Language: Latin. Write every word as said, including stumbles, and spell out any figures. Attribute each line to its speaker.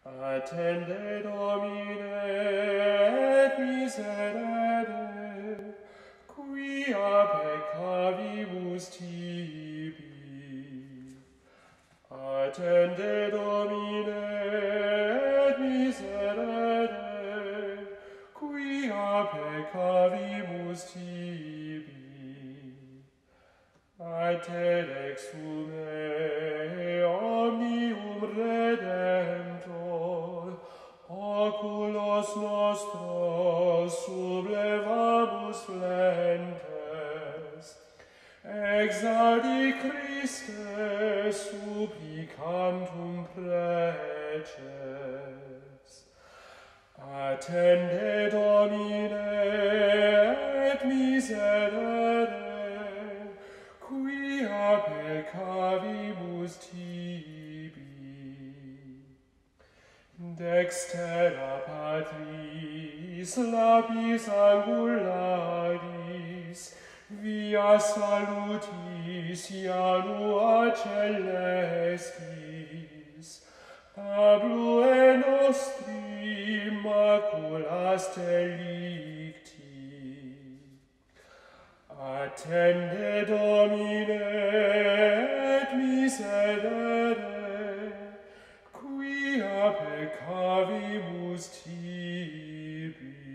Speaker 1: Attende, Domine, et miserere, quia peccavibus tibi. Attende, Domine, et miserere, quia peccavibus tibi. A te exume omnium Redemptor, oculos nostros sublevamus flentes, exaudi Christe supplicantum preces. Attende, Domine, et miserere, quia peccavibus tibi. Dextera Patris, lapis angularis, via salutis janua celestis, ablue nostri maculas delicti. Attende, Domine, et miserere, quia peccavibus tibi.